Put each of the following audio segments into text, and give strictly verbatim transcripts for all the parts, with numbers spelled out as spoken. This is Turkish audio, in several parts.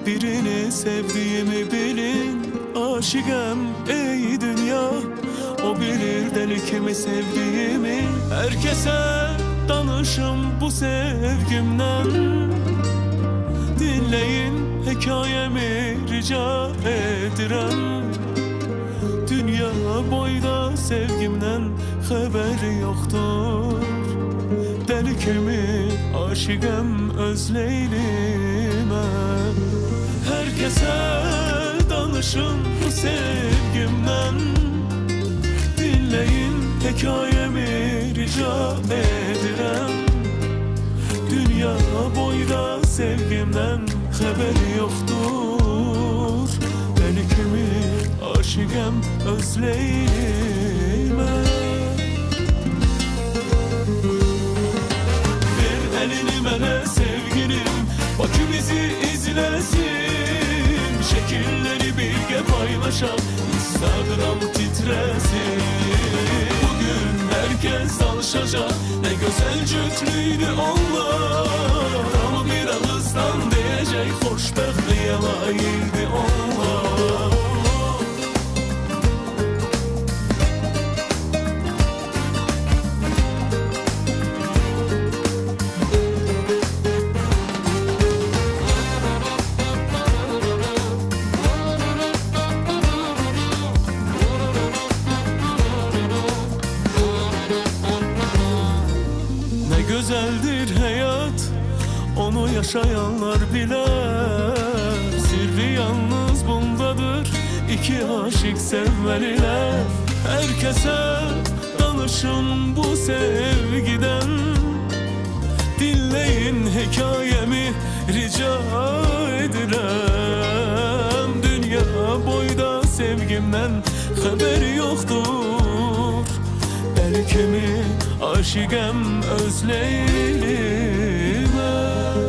Birini sevdiğimi bilin, aşıkım ey dünya. O bilir deli kimi sevdiğimi. Herkese danışım bu sevgimden. Dinleyin hikayemi rica edirəm. Dünya boyda sevgimden haberi yoktur. Deli kimi aşıkım öz Leylim'e. Herkese danışın bu sevgimden. Dinleyin hikayemi rica edirəm. Dünya boyda sevgimden haberi yoktur. Deli kimi aşıkım öz Leylim'e. Ver elini mənə sevgilim, Bakı bizi izlesin. Şekilleri birge paylaşalım, Instagram titresin. Bugün herkes alışacak, ne güzel cütlüydü onlar. Ama bir ağızdan diyecek, hoşbəxtliyə layıqdı onlar. Güzeldir hayat, onu yaşayanlar bilir. Sirri yalnız bundadır, iki aşık sevmeliler. Herkese danışın bu sevgiden. Dinleyin hikayemi rica edirəm. Dünya boyda sevgimden haberi yoktur. Deli kimi aşıkım öz Leylim'e.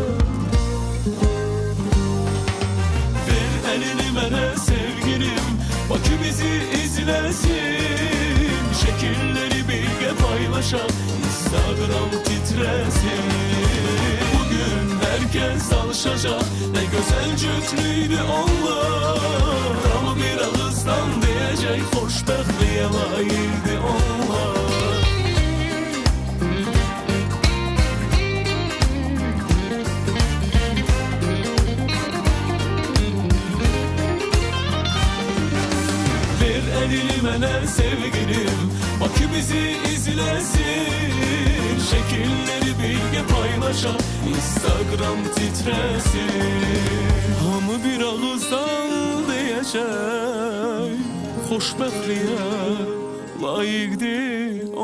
Ver elini mənə sevgilim, Bakı bizi izlesin. Şekilleri birge paylaşalım, Instagram titresin. Bugün herkes alışacak, ne güzel cütlüydü onlar. Ama bir ağızdan diyecek, hoşbəxtliyə layıqdı onlar. Elini mənə sevgilim, Bakı bizi izlesin. Şekilleri birge paylaşalım, Instagram titresin. Hamı bir ağızdan diyecek, hoşbəxtliyə layıqdı